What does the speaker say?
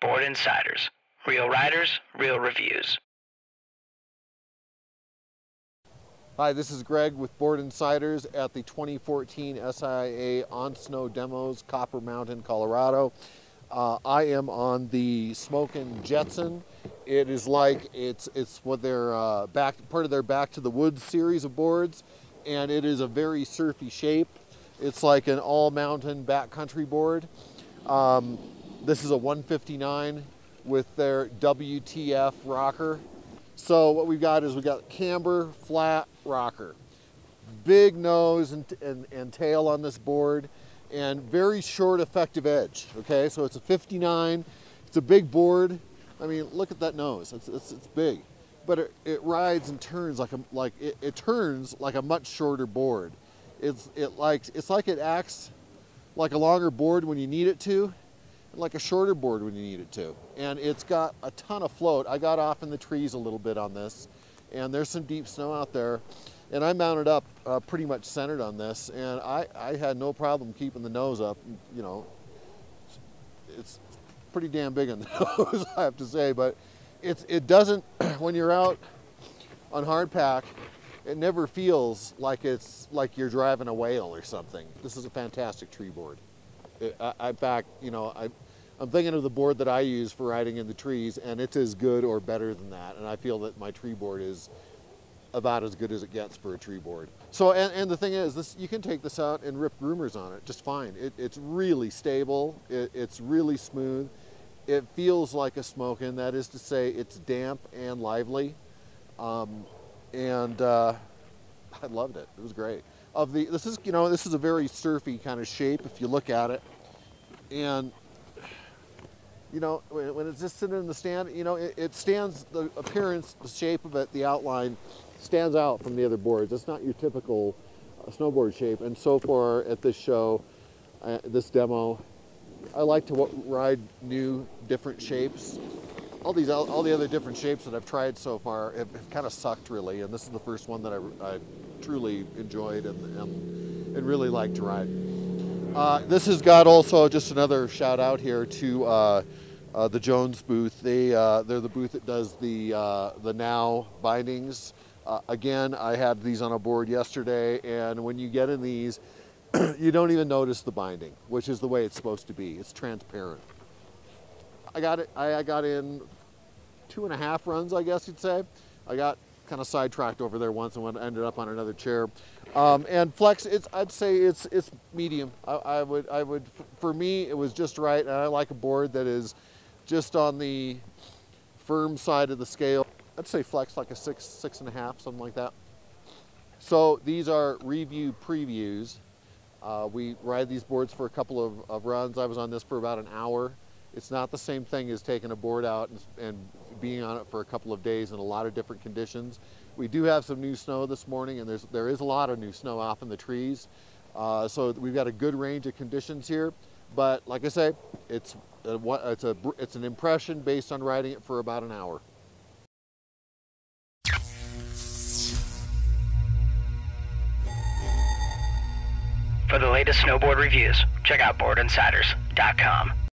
Board Insiders. Real riders, real reviews. Hi, this is Greg with Board Insiders at the 2014 SIA On Snow Demos, Copper Mountain, Colorado. I am on the Smokin' Jetson. It is like it's what their part of their Back to the Woods series of boards, and it is a very surfy shape. It's like an all-mountain backcountry board. This is a 159 with their WTF rocker. So what we've got is we got camber, flat rocker, big nose and tail on this board, and very short effective edge. Okay, so it's a 59. It's a big board. I mean, look at that nose. It's big, but it rides and turns it turns like a much shorter board. It's like it acts like a longer board when you need it to, and like a shorter board when you need it to. And it's got a ton of float. I got off in the trees a little bit on this, and there's some deep snow out there. And I mounted up pretty much centered on this, and I had no problem keeping the nose up. You know, it's pretty damn big on the nose, I have to say, but it doesn't, when you're out on hardpack, it never feels like it's like you're driving a whale or something. This is a fantastic tree board. In fact, you know, I'm thinking of the board that I use for riding in the trees, and it's as good or better than that. And I feel that my tree board is about as good as it gets for a tree board. So, and the thing is, you can take this out and rip groomers on it just fine. It's really stable. It's really smooth. It feels like a Smokin'. That is to say, it's damp and lively. I loved it. It was great. This is a very surfy kind of shape if you look at it, and you know, when it's just sitting in the stand, you know, it stands, the appearance, the shape of it, the outline stands out from the other boards. It's not your typical snowboard shape. And so far at this show, this demo, I like to ride new, different shapes. All the other different shapes that I've tried so far have kind of sucked, really, and this is the first one that I truly enjoyed and really liked to ride. This has got also just another shout out here to the Jones booth. They're the booth that does the Now bindings. Again, I had these on a board yesterday, and when you get in these, you don't even notice the binding, which is the way it's supposed to be. It's transparent. I got in 2.5 runs, I guess you'd say. I got kind of sidetracked over there once and ended up on another chair. And flex, I'd say it's medium. I would, for me, it was just right. And I like a board that is just on the firm side of the scale. I'd say flex like a 6.5, something like that. So these are review previews. We ride these boards for a couple of runs. I was on this for about an hour. It's not the same thing as taking a board out and being on it for a couple of days in a lot of different conditions. We do have some new snow this morning, and there is a lot of new snow off in the trees. So we've got a good range of conditions here. But like I say, it's an impression based on riding it for about an hour. For the latest snowboard reviews, check out boardinsiders.com.